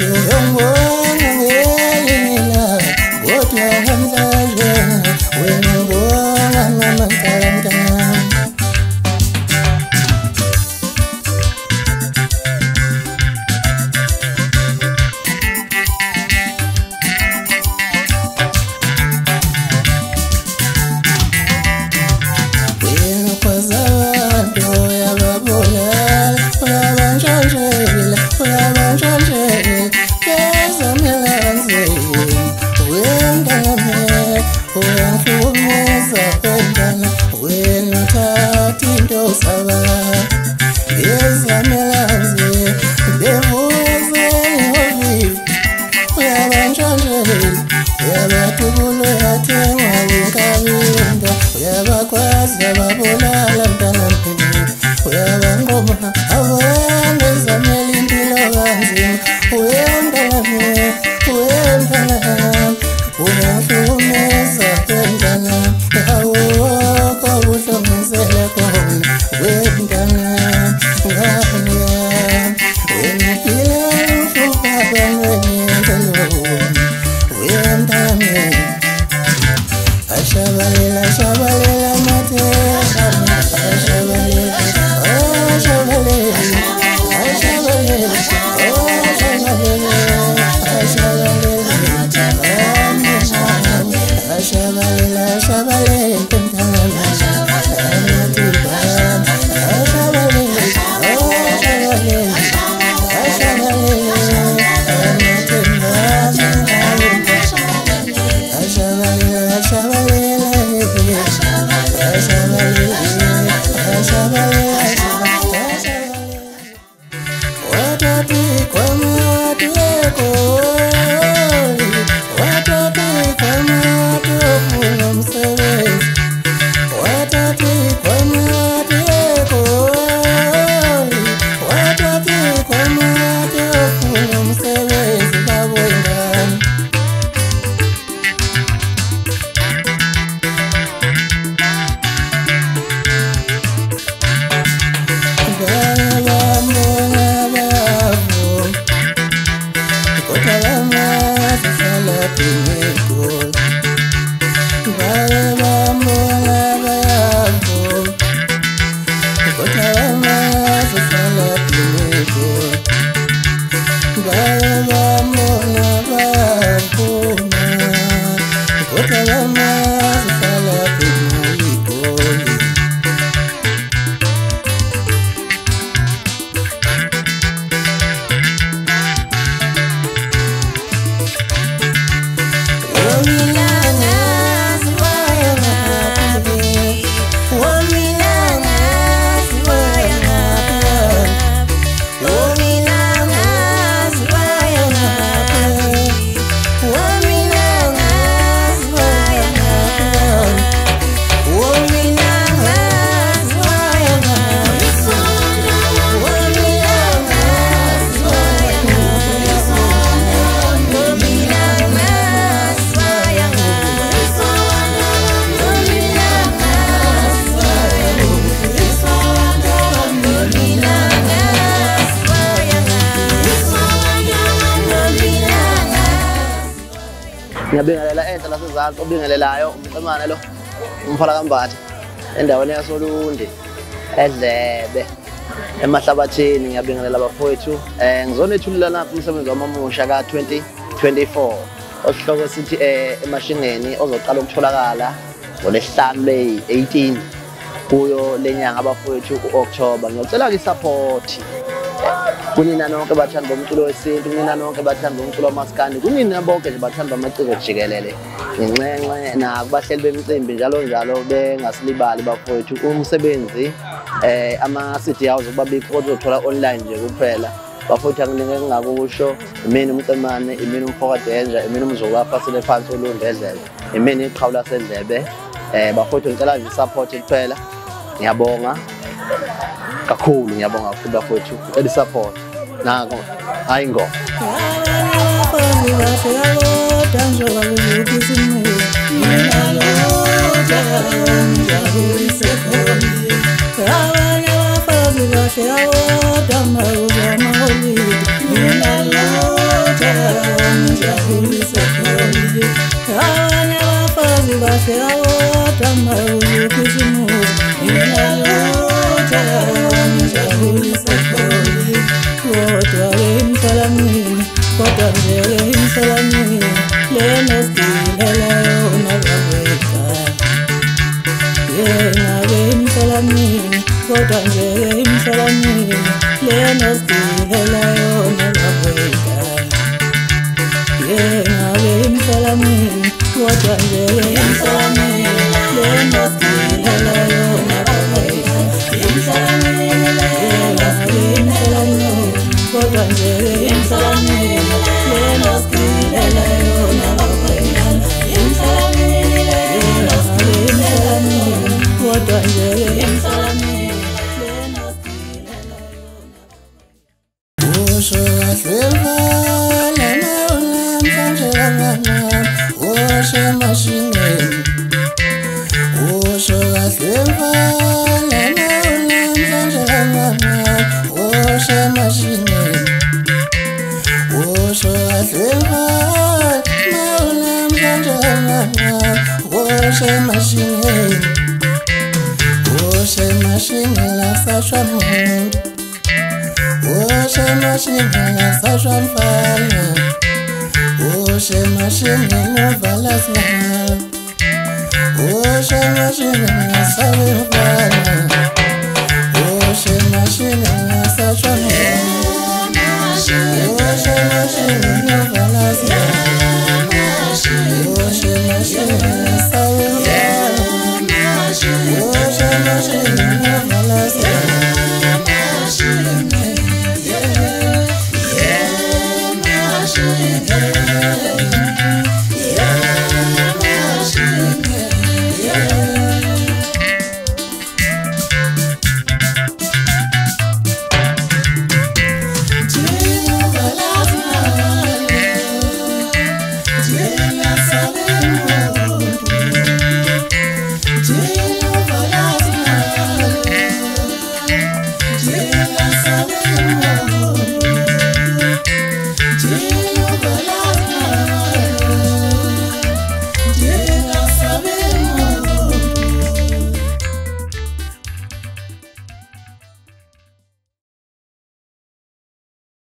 Ngiyabingelela enhle lasezantsi obingelelayo umncemane lo umfala kambatha endaweni yaSolundi eDlebe emahlabathini. Ngiyabingelela bafowethu ngizonethulela naphi umsebenzi wamamusha ka-2024 osihloko sithi emashingeni ozoqala ukutholakala ngoLesihlanu le-18 kuyo lenyanga abafowethu ku-October. Ngiyocela support kunina nonke bathanda bomculo wesintu, kunina nonke bathanda bomculo wamaskandi, kunina bonke nje bathanda amaciko jikelele ngenxenxe nakubahleli bemicimbi njalo njalo bengasilibali bafowethu. Umsebenzi ama-CD house ukuba bikho uzothola online nje kuphela bafowethu. Angininge ngakusho imini umncemane, imini umfoka danger, imini umzulu afasile phansi uLundi eDlebe, imini iqhawula seDlebe. Bafowethu ngicela nje support kuphela. Ngiyabonga kakhulu, ngiyabonga kakhulu bafowethu eli support nako hayi ngo Abanye imsalamini kodwa nje imsalamini lena silela yona babeka ngabe imsalamini kodwa nje imsalamini lena silela yona babeka ngabe imsalamini kodwa nje imsalamini lena silela yona babeka imsalamini kodwa nje imsalamini lena silela yona babeka imsalamini kodwa nje imsalamini lena silela yona usho kahlelwa lana ulamhlanje usho mashingeni usho kahlelwa lana ulamhlanje usho mashingeni usho kahlelwa usho mashingeni usho mashingeni sashwa muntu usho mashingeni sashwa mfana usho mashingeni vala sina usho mashingeni sashwa mfana usho mashingeni sashwa